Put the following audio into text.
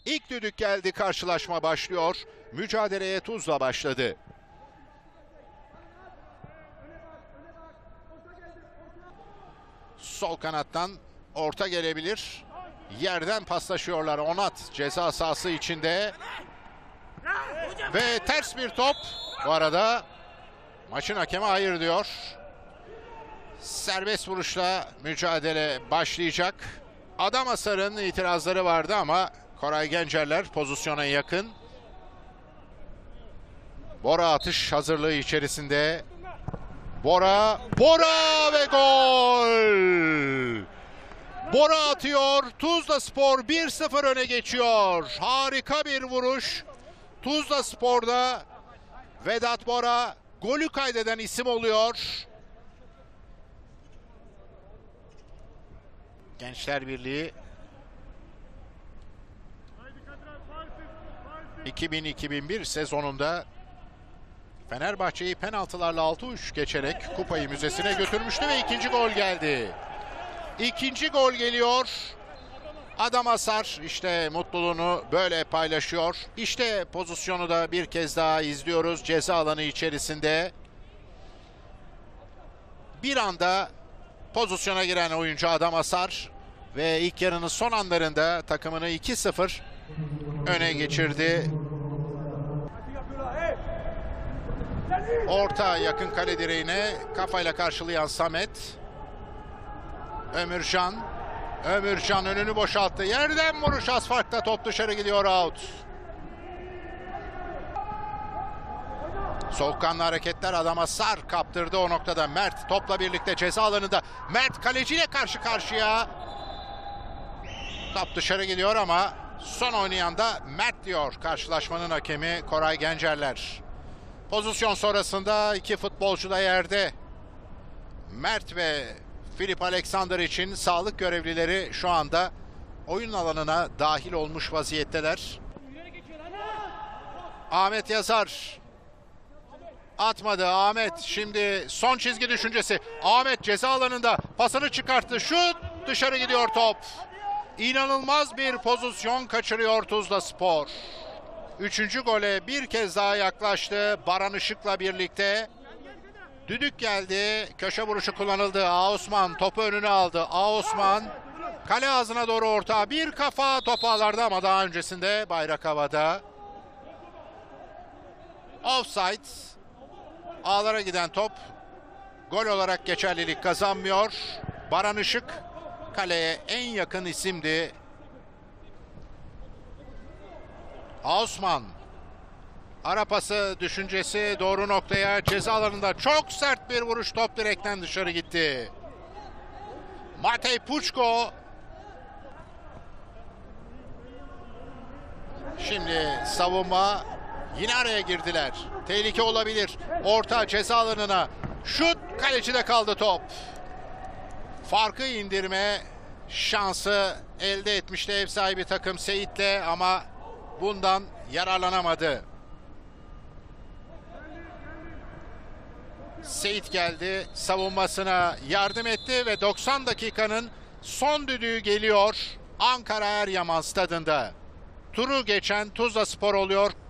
İlk düdük geldi, karşılaşma başlıyor. Mücadeleye Tuzla başladı. Sol kanattan orta gelebilir. Yerden paslaşıyorlar. Onat ceza sahası içinde. Ve ters bir top. Bu arada maçın hakemi hayır diyor. Serbest vuruşla mücadele başlayacak. Adamasar'ın itirazları vardı ama Koray Gencerler pozisyona yakın. Bora atış hazırlığı içerisinde. Bora ve gol! Bora atıyor. Tuzlaspor 1-0 öne geçiyor. Harika bir vuruş. Tuzlaspor'da Vedat Bora golü kaydeden isim oluyor. Gençler Birliği 2000-2001 sezonunda Fenerbahçe'yi penaltılarla 6-3 geçerek kupayı müzesine götürmüştü ve ikinci gol geldi. İkinci gol geliyor. Adamasar işte mutluluğunu böyle paylaşıyor. İşte pozisyonu da bir kez daha izliyoruz ceza alanı içerisinde. Bir anda pozisyona giren oyuncu Adamasar ve ilk yarının son anlarında takımını 2-0 öne geçirdi. Orta yakın kale direğine kafayla karşılayan Samet. Ömürcan önünü boşalttı. Yerden vuruş, az farkla top dışarı gidiyor, out. Soğukkanlı hareketler, Adamasar kaptırdı o noktada. Mert topla birlikte ceza alanında. Mert kaleciyle karşı karşıya. Top dışarı gidiyor ama son oynayan da Mert diyor karşılaşmanın hakemi Koray Gencerler. Pozisyon sonrasında iki futbolcu da yerde. Mert ve Filip Alexander için sağlık görevlileri şu anda oyun alanına dahil olmuş vaziyetteler. Ahmet Yazar atmadı. Ahmet şimdi son çizgi düşüncesi. Ahmet ceza alanında pasını çıkarttı. Şut, dışarı gidiyor top. İnanılmaz bir pozisyon kaçırıyor Tuzlaspor. Üçüncü gole bir kez daha yaklaştı Baran Işık'la birlikte. Düdük geldi. Köşe vuruşu kullanıldı. Osman topu önüne aldı. Osman kale ağzına doğru orta. Bir kafa, top ağlarda ama daha öncesinde bayrak havada. Offside. Ağlara giden top gol olarak geçerlilik kazanmıyor. Baran Işık kaleye en yakın isimdi. Osman. Ara pası düşüncesi doğru noktaya, ceza alanında çok sert bir vuruş, top direkten dışarı gitti. Matej Pučko. Şimdi savunma yine araya girdiler. Tehlike olabilir. Orta ceza alanına. Şut, kalecide kaldı top. Farkı indirme şansı elde etmişti ev sahibi takım Seyit'le ama bundan yararlanamadı. Seyit geldi, savunmasına yardım etti ve 90 dakikanın son düdüğü geliyor Ankara Eryaman stadında. Turu geçen Tuzlaspor oluyor.